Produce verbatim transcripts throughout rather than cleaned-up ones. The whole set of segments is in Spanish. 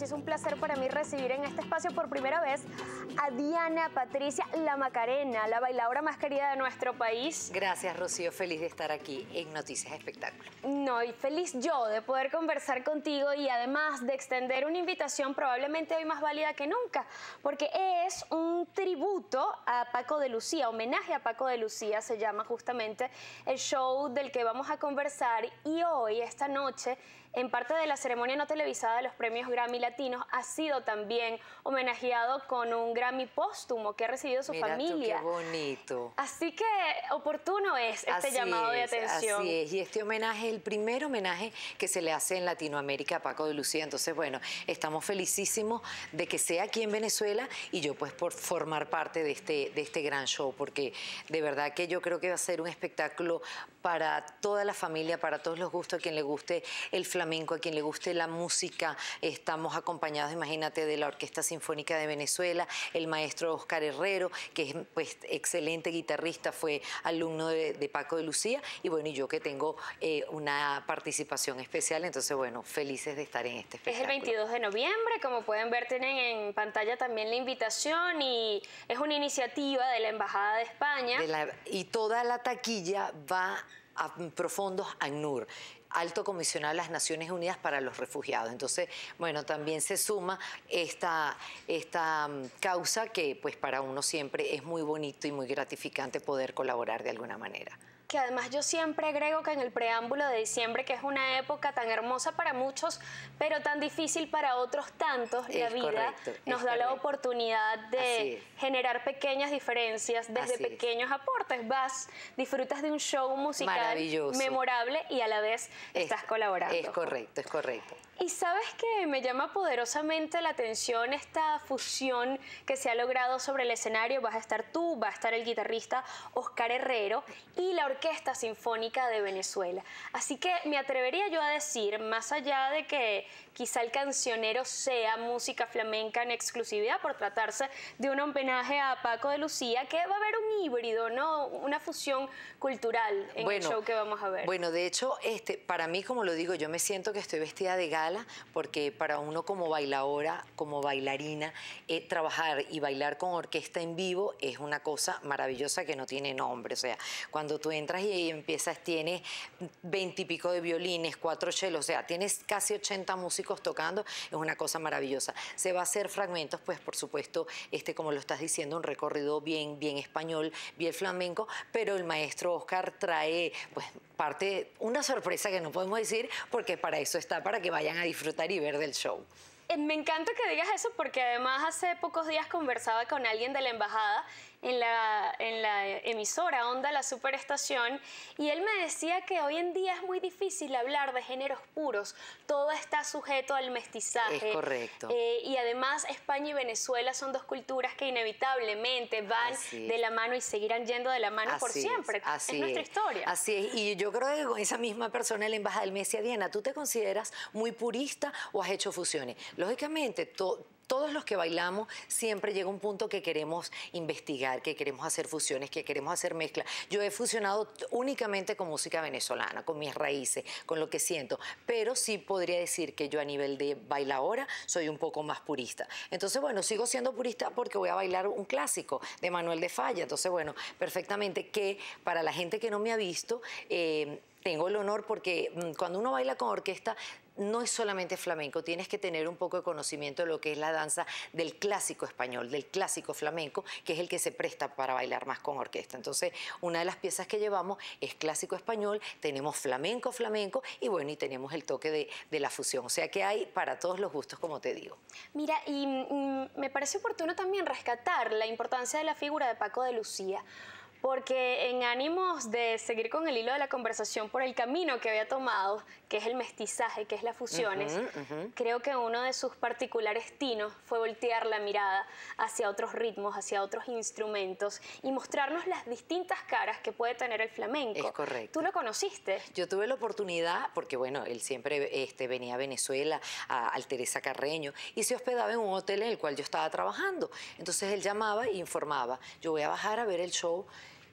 y es un placer para mí recibir en este espacio por primera vez a Diana Patricia La Macarena, la bailadora más querida de nuestro país. Gracias, Rocío, feliz de estar aquí en Noticias Espectáculo. No, y feliz yo de poder conversar contigo y además de extender una invitación probablemente hoy más válida que nunca, porque es un tributo a Paco de Lucía, homenaje a Paco de Lucía, se llama justamente el show del que vamos a conversar, y hoy, esta noche, en parte de la ceremonia no televisada de los premios Grammy Latinos, ha sido también homenajeado con un Grammy póstumo que ha recibido su Mira familia. Tú, qué bonito. Así que oportuno es este así llamado es, de atención. Así es, y este homenaje es el primer homenaje que se le hace en Latinoamérica a Paco de Lucía. Entonces, bueno, estamos felicísimos de que sea aquí en Venezuela y yo pues por formar parte de este, de este gran show, porque de verdad que yo creo que va a ser un espectáculo para toda la familia, para todos los gustos, a quien le guste el flamenco, a quien le guste la música. Estamos acompañados, imagínate, de la Orquesta Sinfónica de Venezuela, el maestro Oscar Herrero, que es pues excelente guitarrista, fue alumno de, de Paco de Lucía, y bueno, y yo que tengo eh, una participación especial, entonces bueno, felices de estar en este espectáculo. Es el veintidós de noviembre, como pueden ver, tienen en pantalla también la invitación, y es una iniciativa de la Embajada de España. De la, y toda la taquilla va a profundos ACNUR, Alto Comisionado de las Naciones Unidas para los Refugiados. Entonces, bueno, también se suma esta, esta um, causa que pues para uno siempre es muy bonito y muy gratificante poder colaborar de alguna manera. Que además yo siempre agrego que en el preámbulo de diciembre, que es una época tan hermosa para muchos, pero tan difícil para otros tantos, la vida nos da la oportunidad de generar pequeñas diferencias desde pequeños aportes. Vas, disfrutas de un show musical memorable y a la vez estás colaborando. Es correcto, es correcto. Y sabes que me llama poderosamente la atención esta fusión que se ha logrado sobre el escenario. Vas a estar tú, va a estar el guitarrista Oscar Herrero y la Orquesta Sinfónica de Venezuela. Así que me atrevería yo a decir, más allá de que quizá el cancionero sea música flamenca en exclusividad por tratarse de un homenaje a Paco de Lucía, que va a haber un híbrido, ¿no? Una fusión cultural en bueno, el show que vamos a ver. Bueno, de hecho, este, para mí, como lo digo, yo me siento que estoy vestida de gala, porque para uno como bailadora, como bailarina, eh, trabajar y bailar con orquesta en vivo es una cosa maravillosa que no tiene nombre. O sea, cuando tú entras y empiezas, tienes veintipico de violines, cuatro chelos, o sea, tienes casi ochenta músicos tocando, es una cosa maravillosa. Se va a hacer fragmentos, pues por supuesto, este, como lo estás diciendo, un recorrido bien, bien español, bien flamenco, pero el maestro Oscar trae, pues, parte, una sorpresa que no podemos decir, porque para eso está, para que vayan a disfrutar y ver del show. Me encanta que digas eso, porque además hace pocos días conversaba con alguien de la embajada en la, en la emisora Onda, la Superestación, y él me decía que hoy en día es muy difícil hablar de géneros puros, todo está sujeto al mestizaje. Es correcto. Eh, y además España y Venezuela son dos culturas que inevitablemente van de la mano y seguirán yendo de la mano así por siempre. Es, así es nuestra es, historia. Así es, y yo creo que con esa misma persona en la embajada él me decía, Diana, ¿tú te consideras muy purista o has hecho fusiones? Lógicamente, todo... Todos los que bailamos siempre llega un punto que queremos investigar, que queremos hacer fusiones, que queremos hacer mezclas. Yo he fusionado únicamente con música venezolana, con mis raíces, con lo que siento, pero sí podría decir que yo a nivel de bailadora soy un poco más purista. Entonces, bueno, sigo siendo purista porque voy a bailar un clásico de Manuel de Falla. Entonces, bueno, perfectamente que para la gente que no me ha visto, eh, tengo el honor porque cuando uno baila con orquesta, no es solamente flamenco, tienes que tener un poco de conocimiento de lo que es la danza del clásico español, del clásico flamenco, que es el que se presta para bailar más con orquesta. Entonces, una de las piezas que llevamos es clásico español, tenemos flamenco, flamenco, y bueno, y tenemos el toque de, de la fusión. O sea que hay para todos los gustos, como te digo. Mira, y mm, me parece oportuno también rescatar la importancia de la figura de Paco de Lucía, porque en ánimos de seguir con el hilo de la conversación por el camino que había tomado, que es el mestizaje, que es las fusiones, uh-huh, uh-huh. creo que uno de sus particulares tinos fue voltear la mirada hacia otros ritmos, hacia otros instrumentos y mostrarnos las distintas caras que puede tener el flamenco. Es correcto. ¿Tú lo conociste? Yo tuve la oportunidad, porque bueno, él siempre este, venía a Venezuela, a, al Teresa Carreño, y se hospedaba en un hotel en el cual yo estaba trabajando. Entonces él llamaba e informaba, yo voy a bajar a ver el show.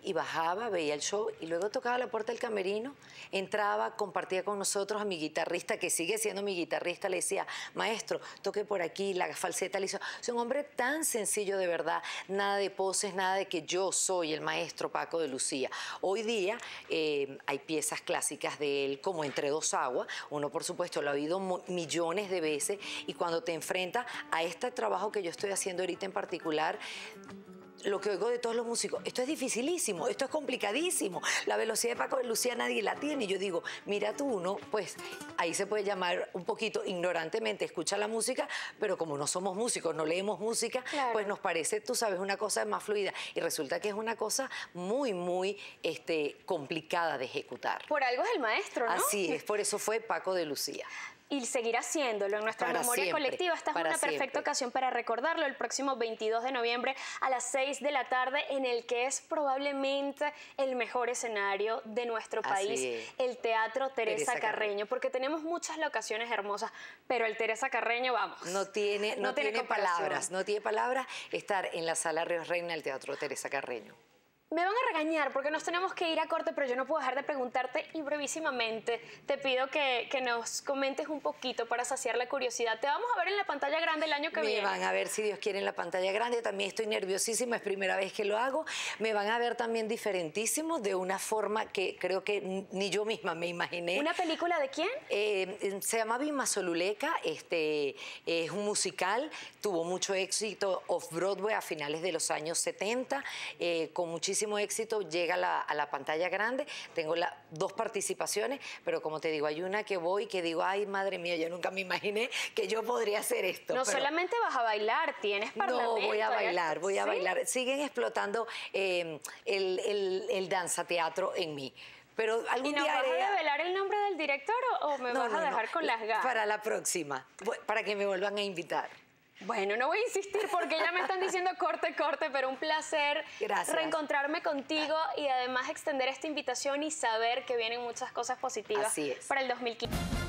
y bajaba, veía el show y luego tocaba la puerta del camerino, entraba, compartía con nosotros a mi guitarrista, que sigue siendo mi guitarrista, le decía, maestro, toque por aquí, la falseta le hizo. O sea, un hombre tan sencillo de verdad, nada de poses, nada de que yo soy el maestro Paco de Lucía. Hoy día eh, hay piezas clásicas de él, como Entre dos aguas, uno por supuesto lo ha oído millones de veces, y cuando te enfrentas a este trabajo que yo estoy haciendo ahorita en particular, lo que oigo de todos los músicos, esto es dificilísimo, esto es complicadísimo, la velocidad de Paco de Lucía nadie la tiene. Y yo digo, mira tú, uno, pues ahí se puede llamar un poquito ignorantemente, escucha la música, pero como no somos músicos, no leemos música, claro, pues nos parece, tú sabes, una cosa más fluida. Y resulta que es una cosa muy, muy este, complicada de ejecutar. Por algo es el maestro, ¿no? Así es, por eso fue Paco de Lucía. Y seguirá haciéndolo en nuestra para memoria siempre, colectiva. Esta es una perfecta siempre. ocasión para recordarlo el próximo veintidós de noviembre a las seis de la tarde, en el que es probablemente el mejor escenario de nuestro país, el Teatro Teresa, Teresa Carreño, Carreño, porque tenemos muchas locaciones hermosas, pero el Teresa Carreño, vamos, no tiene, no, no tiene, tiene palabras, no tiene palabras estar en la Sala Ríos Reina del Teatro Teresa Carreño. Me van a regañar porque nos tenemos que ir a corte, pero yo no puedo dejar de preguntarte, y brevísimamente te pido que, que nos comentes un poquito para saciar la curiosidad. Te vamos a ver en la pantalla grande el año que Me viene. Me van a ver, si Dios quiere, en la pantalla grande. También estoy nerviosísima, es primera vez que lo hago. Me van a ver también diferentísimo, de una forma que creo que ni yo misma me imaginé. ¿Una película de quién? Eh, se llama Bimba Soluleca, este, es un musical, tuvo mucho éxito off-Broadway a finales de los años setenta, eh, con muchísimo éxito llega a la, a la pantalla grande. Tengo la, dos participaciones, pero como te digo, hay una que voy que digo, ay, madre mía, yo nunca me imaginé que yo podría hacer esto. No pero solamente vas a bailar, tienes parlamento. No, voy a bailar, voy a ¿Sí? bailar. Siguen explotando eh, el, el, el danza teatro en mí. Pero algún ¿Y nos día vas haré... a revelar el nombre del director o me no, vas no, a dejar no. con las ganas? Para la próxima, para que me vuelvan a invitar. Bueno, no voy a insistir porque ya me están diciendo corte, corte, pero un placer Gracias. reencontrarme contigo y además extender esta invitación y saber que vienen muchas cosas positivas Así es. para el dos mil quince.